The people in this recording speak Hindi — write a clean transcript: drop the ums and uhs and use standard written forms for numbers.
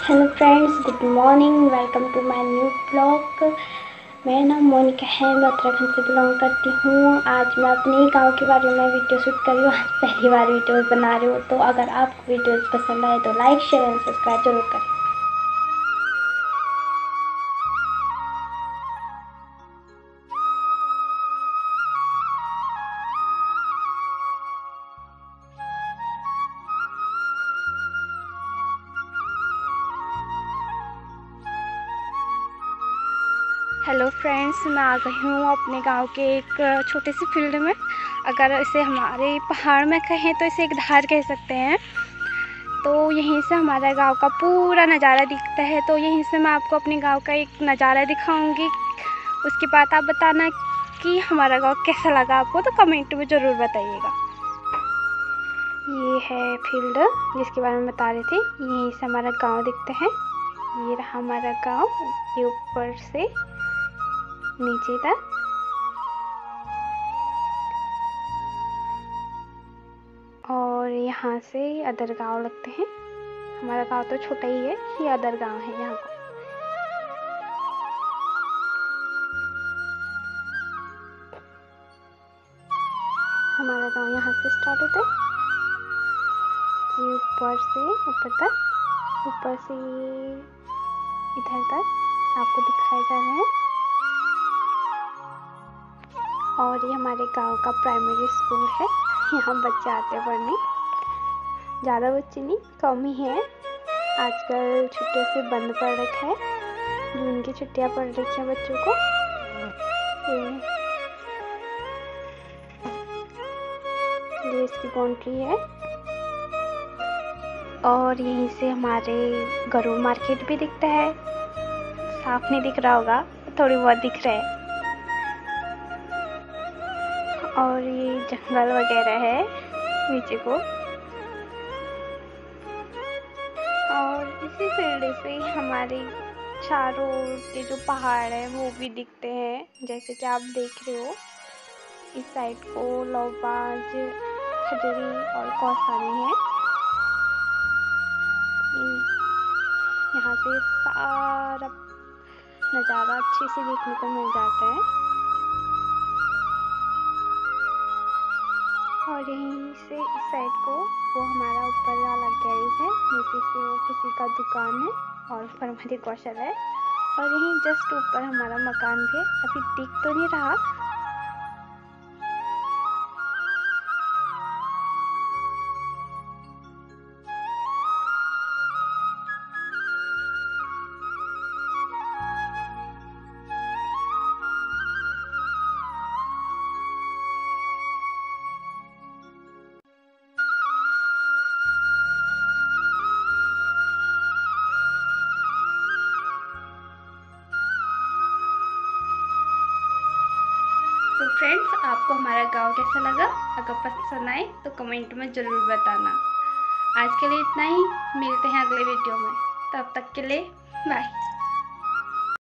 Hello friends, good morning. Welcome to my new blog. मेरा नाम मोनिका है, मैं उत्तराखंड से बिलोंग करती हूँ। आज मैं अपने ही गांव के बारे में वीडियो शूट कर रही हूँ। आज पहली बार वीडियोस बना रही हूँ, तो अगर आपको वीडियोस पसंद आए तो लाइक, शेयर एंड सब्सक्राइब जरूर करें। हेलो फ्रेंड्स, मैं आ गई हूँ अपने गांव के एक छोटे से फील्ड में। अगर इसे हमारे पहाड़ में कहें तो इसे एक धार कह सकते हैं। तो यहीं से हमारा गांव का पूरा नज़ारा दिखता है। तो यहीं से मैं आपको अपने गांव का एक नज़ारा दिखाऊंगी। उसके बाद आप बताना कि हमारा गांव कैसा लगा आपको, तो कमेंट में ज़रूर बताइएगा। ये है फील्ड जिसके बारे में बता रहे थे। यहीं से हमारा गांव दिखता है। ये रहा हमारा गांव, ये ऊपर से नीचे तक। और यहाँ से अदर गांव लगते हैं। हमारा गांव तो छोटा ही है, ये अदर गांव है यहाँ को। हमारा गांव यहाँ से स्टार्ट होता है, ये ऊपर से ऊपर तक, ऊपर से इधर तक आपको दिखाया जा रहा है। और ये हमारे गांव का प्राइमरी स्कूल है। यहाँ बच्चे आते हैं पढ़ने। ज़्यादा बच्चे नहीं, कम ही हैं। आजकल छुट्टियों से बंद पड़ रखा है। जून की छुट्टियाँ पड़ रखी हैं बच्चों को। ये इसकी बाउंड्री है। और यहीं से हमारे गरुड़ मार्केट भी दिखता है। साफ नहीं दिख रहा होगा, थोड़ी बहुत दिख रहा है। और ये जंगल वगैरह है नीचे को। और इसी फील्ड से हमारे चारों ओर के जो पहाड़ हैं वो भी दिखते हैं, जैसे कि आप देख रहे हो। इस साइड को लोबाज, खजरी और कौसानी है। यहाँ से सारा नज़ारा अच्छे से देखने को मिल जाता है। और यहीं से इस साइड को वो हमारा ऊपर वाला गैरेज है, नीचे से वो किसी का दुकान है और ऊपर हमारी गौशाला है। और यहीं जस्ट ऊपर हमारा मकान भी है, अभी दिख तो नहीं रहा। तो फ्रेंड्स, आपको हमारा गांव कैसा लगा? अगर पसंद आए तो कमेंट में ज़रूर बताना। आज के लिए इतना ही, मिलते हैं अगले वीडियो में। तब तक के लिए बाय।